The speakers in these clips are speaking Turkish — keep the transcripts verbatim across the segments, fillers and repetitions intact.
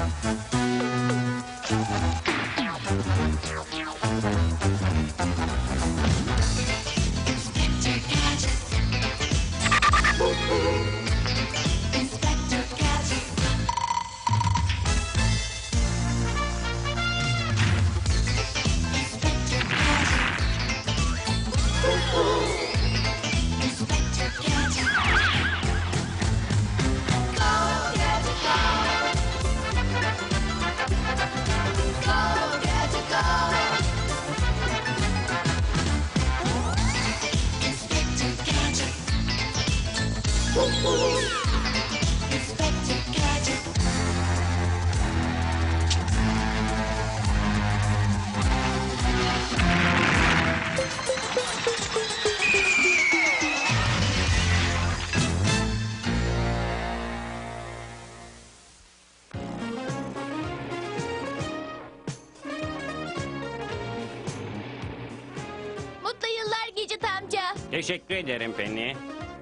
Mutlu yıllar Gecit amca. Teşekkür ederim Penny.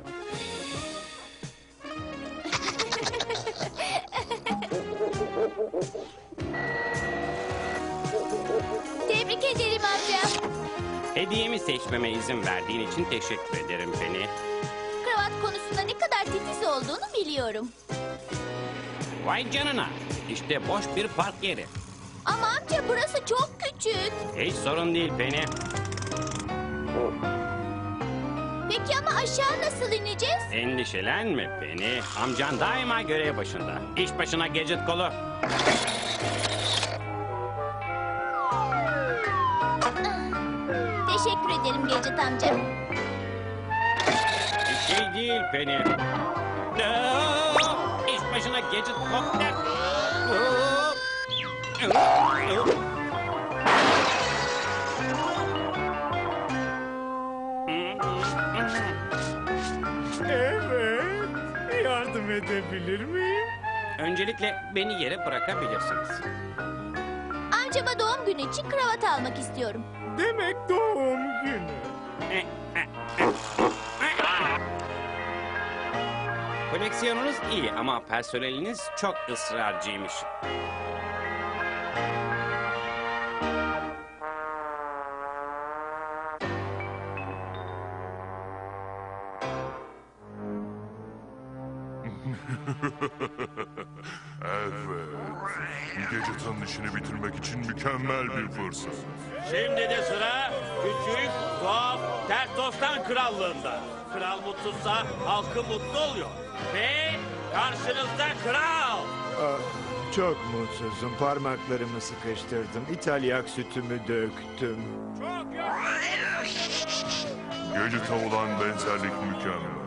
Tebrik ederim amca. Hediyemi seçmeme izin verdiğin için teşekkür ederim Penny. Kravat konusunda ne kadar titiz olduğunu biliyorum. Vay canına. İşte boş bir park yeri. Ama amca burası çok küçük. Hiç sorun değil Penny. Peki ama aşağı nasıl ineceğiz? Endişelenme Penny. Amcan daima görev başında. İş başına Gadget kolu. Teşekkür ederim Gecit amca. Bir şey değil Penny. Aa, İş başına Gadget kopter. Evet, yardım edebilir miyim? Öncelikle beni yere bırakabilirsiniz. Amcama doğum günü için kravat almak istiyorum. Demek doğum günü. Koleksiyonunuz iyi ama personeliniz çok ısrarcıymış. Evet. Gadget'ın işini bitirmek için mükemmel bir fırsat. Şimdi de sıra küçük, tuhaf, ters dostan krallığında. Kral mutsuzsa halkı mutlu oluyor. Ve karşınızda kral. Ah, çok mutsuzum. Parmaklarımı sıkıştırdım. İtalyak sütümü döktüm. Çok yaşa. Gadget'a olan benzerlik mükemmel.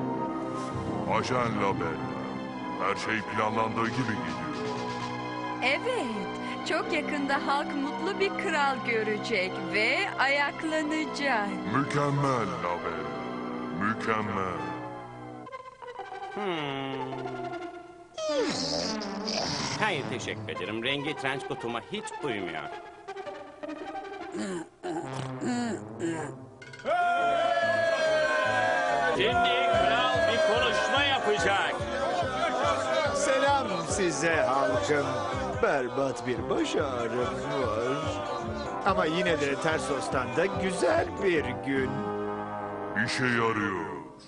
Ajan Label. Her şey planlandığı gibi gidiyor. Evet, çok yakında halk mutlu bir kral görecek ve ayaklanacak. Mükemmel Label. Mükemmel. Hmm. Hayır teşekkür ederim. Rengi trenç kutuma hiç uymuyor. Şimdi kral bir konuşma yapacak. Selam size halkım. Berbat bir baş ağrım var. Ama yine de Tersos'tan da güzel bir gün. İşe yarıyor.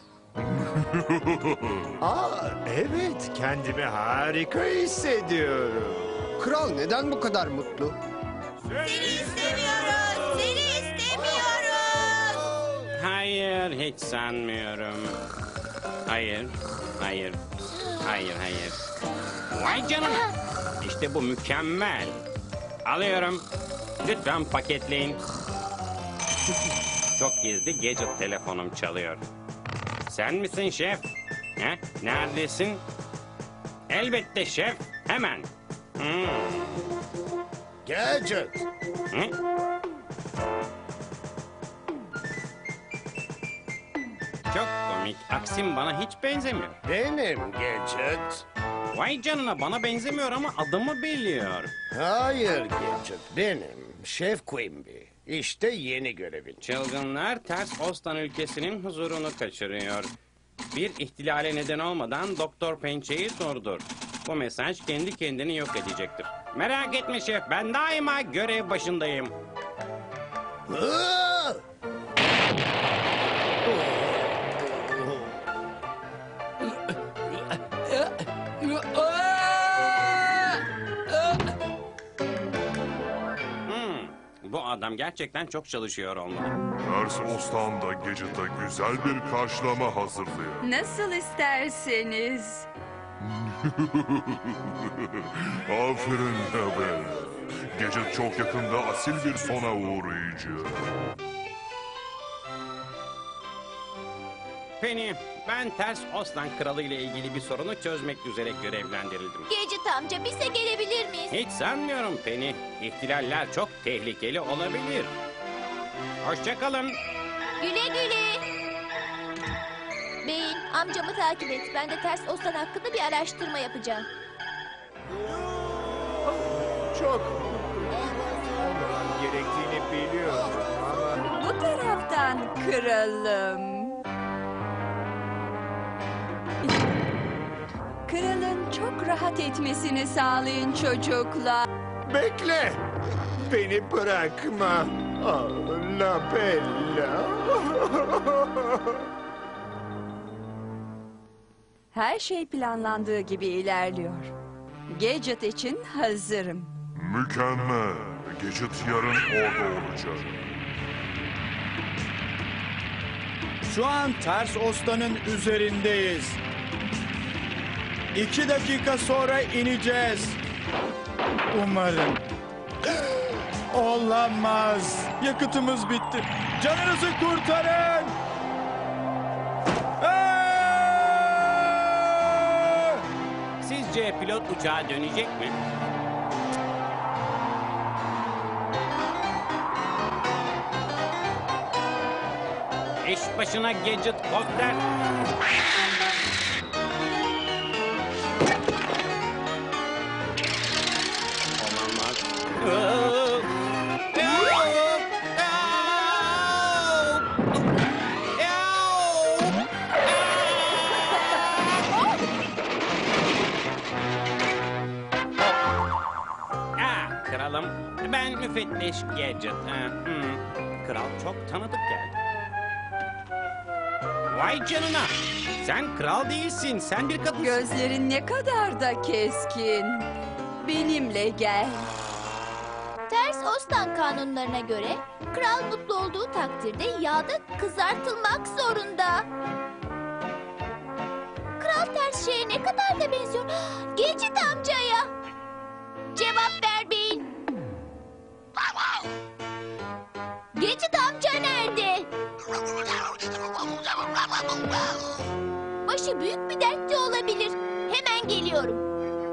Aa, evet, kendimi harika hissediyorum. Kral neden bu kadar mutlu? Seni istemiyoruz. Seni istemiyoruz. Hayır hiç sanmıyorum. Hayır, hayır, hayır, hayır. Vay canına. İşte bu mükemmel. Alıyorum. Lütfen paketleyin. Çok gizli Gadget telefonum çalıyor. Sen misin şef? He? Neredesin? Elbette şef. Hemen. Hmm. Gadget. Hı? Çok komik. Aksim bana hiç benzemiyor. Benim Gadget. Vay canına bana benzemiyor ama adımı biliyor. Hayır Gadget, benim. Şef Quimby. İşte yeni görevin. Çılgınlar ters Ostan ülkesinin huzurunu kaçırıyor. Bir ihtilale neden olmadan Doktor Pençe'yi durdur. Bu mesaj kendi kendini yok edecektir. Merak etme şef, ben daima görev başındayım. Hı! Hmm, bu adam gerçekten çok çalışıyor olmalı. Ters Ostan da Gadget'a güzel bir karşılama hazırlıyor. Nasıl isterseniz. Aferin Abel. Gadget çok yakında asil bir sona uğrayacak. Penny, ben Ters Ostan Kralı ile ilgili bir sorunu çözmek üzere görevlendirildim. Gadget amca bize gelebilir miyiz? Hiç sanmıyorum Penny. İhtilaller çok tehlikeli olabilir. Hoşçakalın. Güle güle. Beyin amcamı takip et. Ben de ters Ostan hakkında bir araştırma yapacağım. Çok olmamam gerektiğini biliyorum ama... Bu taraftan kralım. Kralın çok rahat etmesini sağlayın çocuklar. Bekle! Beni bırakma! Ah, La Bella! Her şey planlandığı gibi ilerliyor. Gadget için hazırım. Mükemmel. Gadget yarın orada olacak. Şu an Ters Osta'nın üzerindeyiz. İki dakika sonra ineceğiz. Umarım. Olamaz. Yakıtımız bitti. Canınızı kurtarın. Aa! Sizce pilot uçağa dönecek mi? İş başına Gadget Kopter. Olamaz. Ah, kralım, ben müfettiş Gadget. Ha, hmm, Kral çok tanıdık geldi. Vay canına! Sen kral değilsin, sen bir kadınsın. Gözlerin ne kadar da keskin. Benimle gel. Ters Ostan kanunlarına göre kral mutlu olduğu takdirde yağda kızartılmak zorunda. Kral ters şeye ne kadar da benziyor. Gadget amcaya. Cevap ver beyin. Gadget amca nerede? Başı büyük bir dertte olabilir. Hemen geliyorum.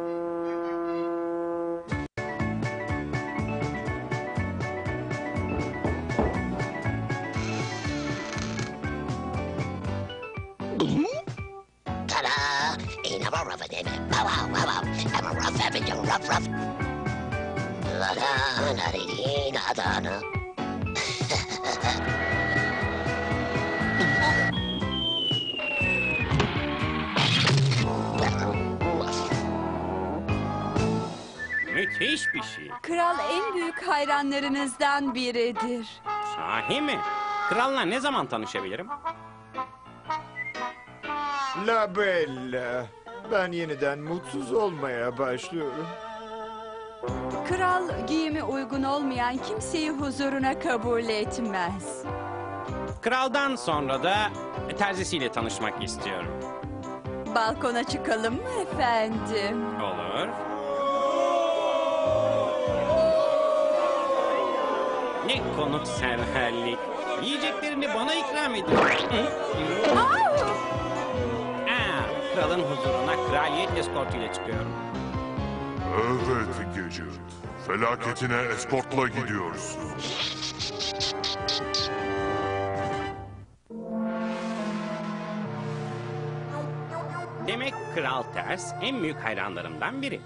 Ta-da! Ain't I'm a rough a Wow, wow, wow, wow. I'm a rough average, I'm rough, rough. La-da, na-dee-dee, na-da-na. Müthiş bir şey. Kral en büyük hayranlarınızdan biridir. Sahi mi? Kralla ne zaman tanışabilirim? La Bella! Ben yeniden mutsuz olmaya başlıyorum. Kral giyimi uygun olmayan kimseyi huzuruna kabul etmez. Kraldan sonra da terzisiyle tanışmak istiyorum. Balkona çıkalım mı efendim? Olur. Ne konukseverlik. Yiyeceklerini bana ikram edin. Aa, kralın huzuruna kraliyet eskortuyla çıkıyorum. Evet Gadget. Felaketine eskortla gidiyorsun. Demek Kral Ters en büyük hayranlarımdan biri.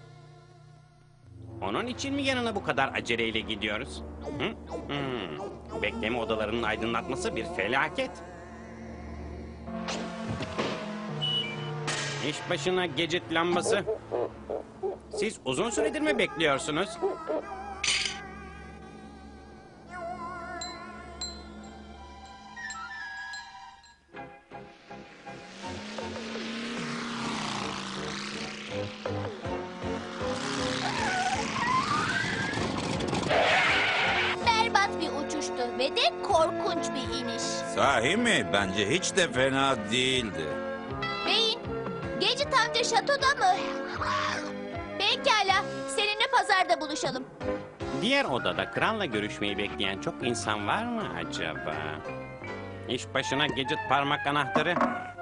Onun için mi yanına bu kadar aceleyle gidiyoruz? Hı? Hmm. Bekleme odalarının aydınlatması bir felaket. İş başına Gadget lambası. Siz uzun süredir mi bekliyorsunuz? Berbat bir uçuştu ve de korkunç bir iniş. Sahi mi? Bence hiç de fena değildi. Beyin, Gadget amca şatoda mı? Pekala, seninle pazarda buluşalım. Diğer odada kralla görüşmeyi bekleyen çok insan var mı acaba? İş başına Gadget parmak anahtarı.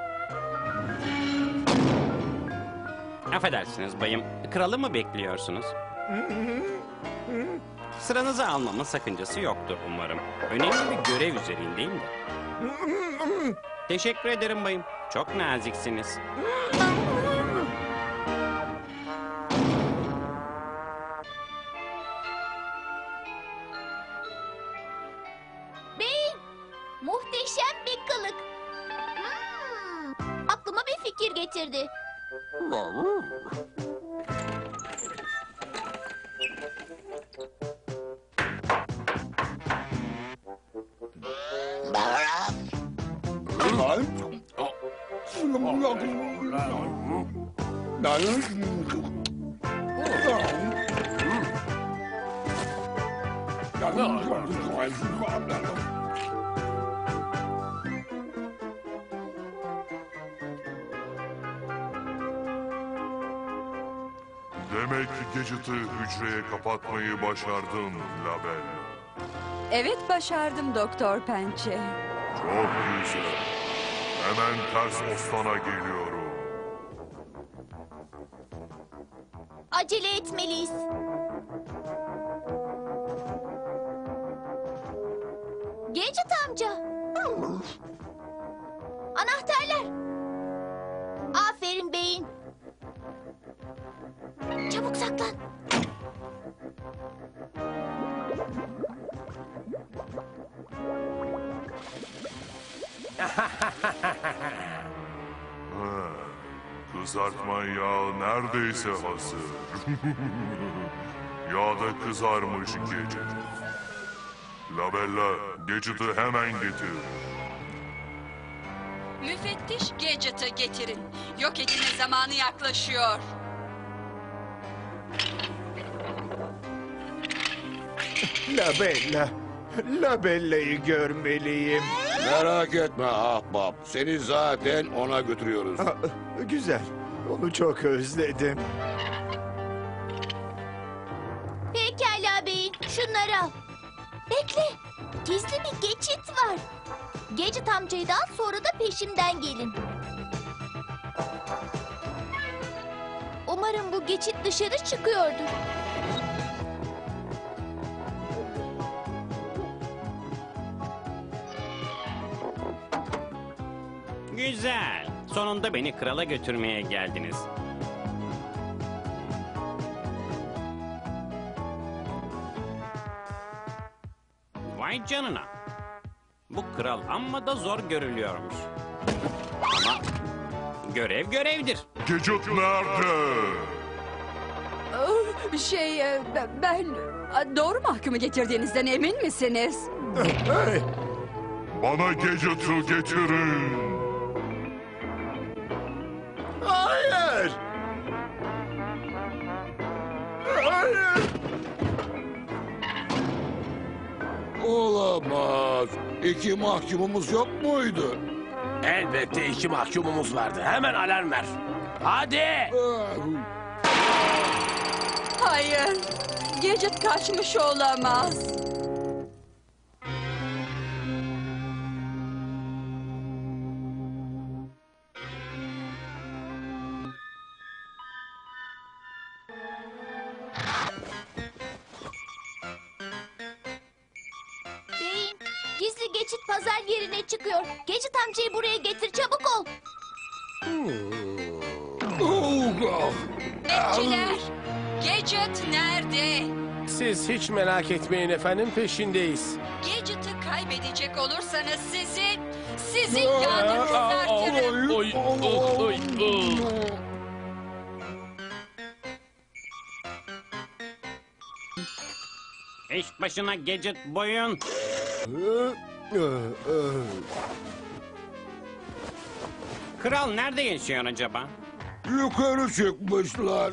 Affedersiniz bayım, kralı mı bekliyorsunuz? Sıranızı almamın sakıncası yoktur umarım. Önemli bir görev üzerindeyim de. Teşekkür ederim bayım. Çok naziksiniz. Beyin, muhteşem bir kılık. Hmm, aklıma bir fikir getirdi. Baraf. Demek ki Gadget'ı hücreye kapatmayı başardın Label. Evet başardım Doktor Pençe. Çok güzel. Hemen ters ostana geliyorum. Acele etmeliyiz. Gadget amca. Anahtarlar. Aferin beyin. Çabuk saklan. Ha, kızartma yağı neredeyse hazır. Yağ da kızarmış Gadget. Labella, Gadget'ı hemen getir. Müfettiş Gadget'ı getirin. Yok etme zamanı yaklaşıyor. Labella. Labella'yı görmeliyim. Merak etme ahbap. Seni zaten ona götürüyoruz. Aa, güzel. Onu çok özledim. Pekala beyin. Şunları al. Bekle. Gizli bir geçit var. Gadget amcaydan sonra da peşimden gelin. Umarım bu geçit dışarı çıkıyordur. Güzel. Sonunda beni krala götürmeye geldiniz. Vay canına. Bu kral amma da zor görülüyormuş. Ama görev görevdir. Gadget nerede? Oh, Şey e, ben- ben a, doğru mahkumu getirdiğinizden emin misiniz? Hey, Bana Gadget'ı getirin. hayır. Hayır. Olamaz. İki mahkumumuz yok muydu? Elbette iki mahkumumuz vardı. Hemen alarm ver. Hadi. Hayır. Gadget kaçmış olamaz. Beyin, gizli geçit pazar yerine çıkıyor. Gadget amcayı buraya getir, çabuk ol. Bekçiler. Gadget nerede? Siz hiç merak etmeyin efendim, peşindeyiz. Gadget'ı kaybedecek olursanız sizi, sizi yandı kızartırım. Oy, oy, oy, oy. İş başına Gadget boyun. Kral nerede yaşıyor acaba? Yukarı çıkmışlar.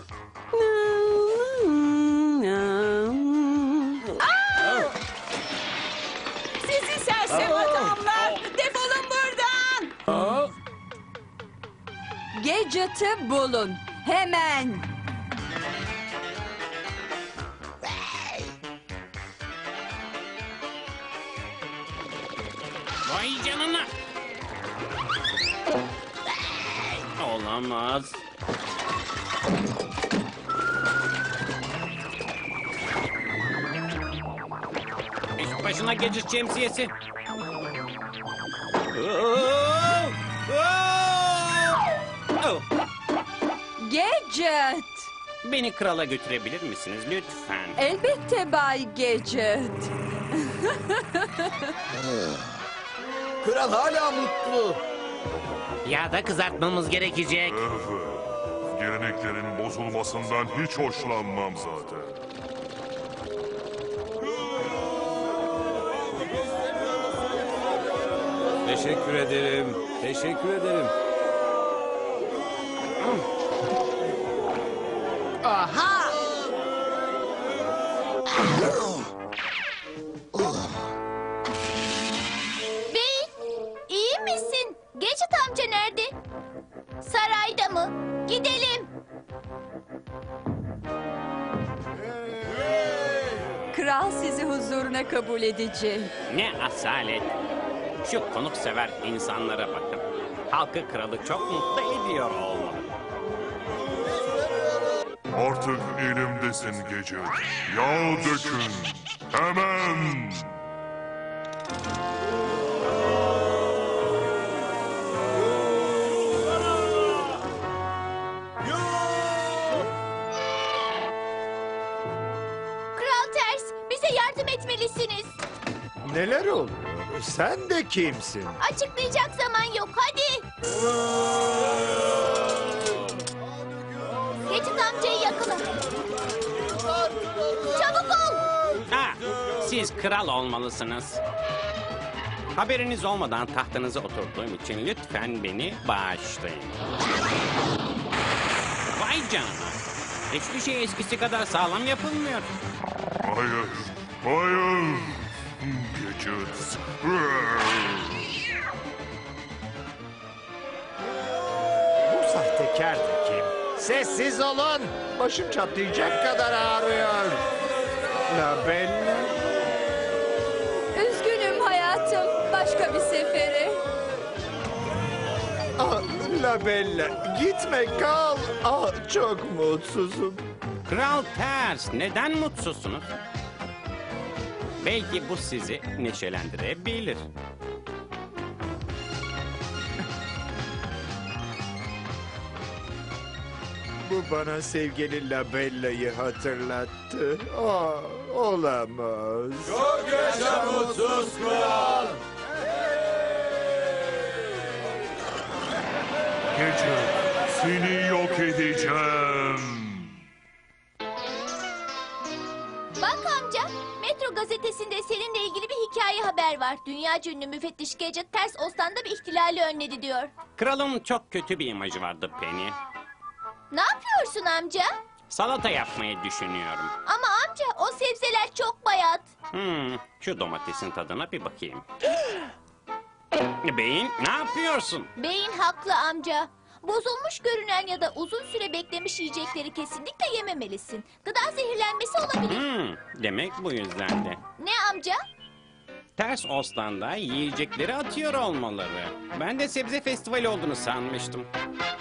Sizi sersem adamlar, defolun buradan. Gadget'ı bulun, hemen. Vay canına. Olamaz. İş başına Gadget şemsiyesi. Oh! Oh! Gadget. Beni krala götürebilir misiniz lütfen? Elbette Bay Gadget. Kral hala mutlu. Ya da kızartmamız gerekecek. Evet. Geleneklerin bozulmasından hiç hoşlanmam zaten. Teşekkür ederim. Teşekkür ederim. Aha! Bey, iyi misin? Gadget amca nerede? Sarayda mı? Gidelim. Kral sizi huzuruna kabul edecek. Ne asalet. Şu konuksever insanlara bakın. Halkı kralı çok mutlu ediyor olmalı. Artık elimdesin gece. Yağ dökün. Hemen. Kral Ters, bize yardım etmelisiniz. Neler oluyor? Sen de kimsin? Açıklayacak zaman yok, hadi. Gadget amcayı yakala. Çabuk ol. Ha, siz kral olmalısınız. Haberiniz olmadan tahtınıza oturduğum için lütfen beni bağışlayın. Vay canına. Hiçbir şey eskisi kadar sağlam yapılmıyor. Hayır. Hayır. Gadget. Bu sahtekar da kim? Sessiz olun. Başım çatlayacak kadar ağrıyor. La Bella. Üzgünüm hayatım. Başka bir sefere. Ah, La Bella. Gitme kal. Ah, çok mutsuzum. Kral Ters, neden mutsuzsunuz? Belki bu sizi neşelendirebilir. Bu bana sevgili La Bella'yı hatırlattı. Ah, olamaz. Gece seni yok edeceğim. Bak amca, Metro gazetesinde seninle ilgili bir hikaye haber var. Dünyaca ünlü müfettiş Gadget Ters Ostan'da bir ihtilali önledi diyor. Kralın çok kötü bir imajı vardı Penny. Ne yapıyorsun amca? Salata yapmayı düşünüyorum. Ama amca o sebzeler çok bayat. Hmm, şu domatesin tadına bir bakayım. Beyin, ne yapıyorsun? Beyin haklı amca. Bozulmuş görünen ya da uzun süre beklemiş yiyecekleri kesinlikle yememelisin. Gıda zehirlenmesi olabilir. Hmm, demek bu yüzden de. Ne amca? Ters Oslan'da yiyecekleri atıyor olmaları. Ben de sebze festivali olduğunu sanmıştım.